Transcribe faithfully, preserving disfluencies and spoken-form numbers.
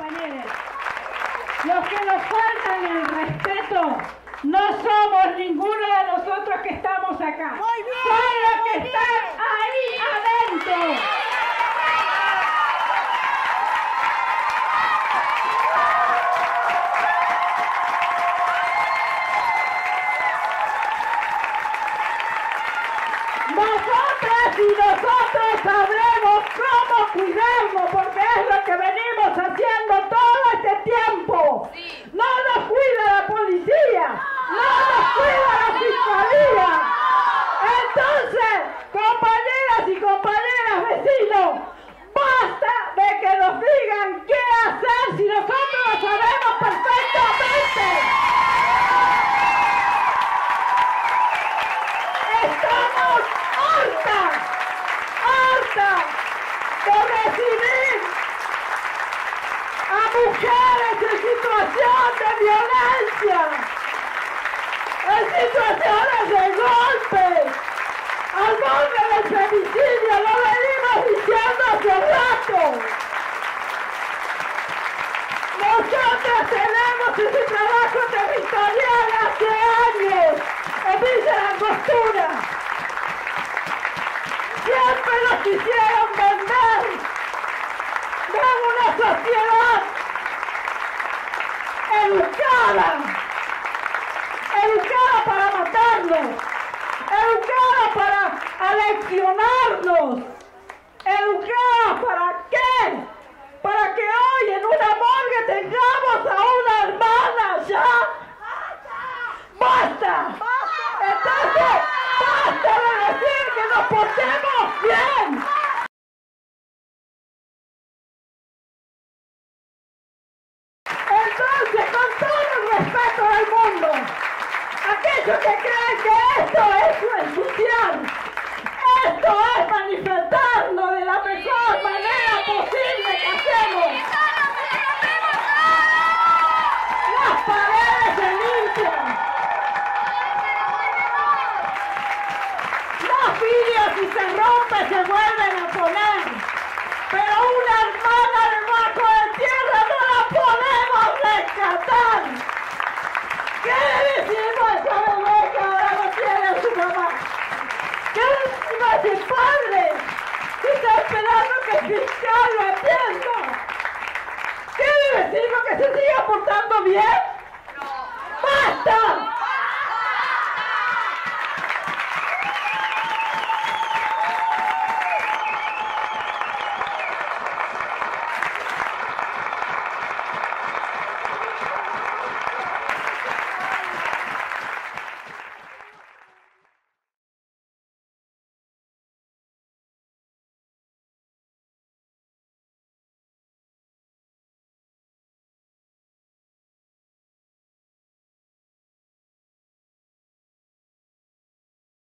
compañeros. Los que nos faltan el respeto no somos ninguno de nosotros que estamos acá. Muy bien, son los que muy están bien. ahí adentro. Nosotras y nosotros sabremos cómo cuidarnos, porque es lo que venimos haciendo todo este tiempo. Sí. No nos cuida la policía, no nos cuida la fiscalía. Entonces, compañeras y compañeras vecinos, basta de que nos digan qué hacer si nosotros lo sabemos perfectamente. Estamos hartas, hartas de recibir a mujeres en situación de violencia, en situaciones de golpe, al borde del femicidio. Lo venimos diciendo hace rato. Nosotros tenemos ese trabajo territorial hace años en Villa Langostura. Siempre nos quisieron vender de una sociedad educada, educada para matarnos, educada para aleccionarnos, educada para qué, para que hoy en una morgue tengamos a una hermana ya. ¡Basta! Entonces, basta de decir que nos portemos bien. Entonces, con todo el respeto del mundo, aquellos que creen que esto es ensuciar, esto es manifestarnos de la mejor manera posible que hacemos. Las paredes se limpian. Los vidrios si se rompen se vuelven a poner, pero una hermana debajo de tierra no la podemos rescatar. ¿Qué le decimos a esa bebé que ahora no tiene a su mamá? ¿Qué le decimos a ese padre que está esperando que el fiscal lo atienda? ¿Qué le decimos, que se siga portando bien?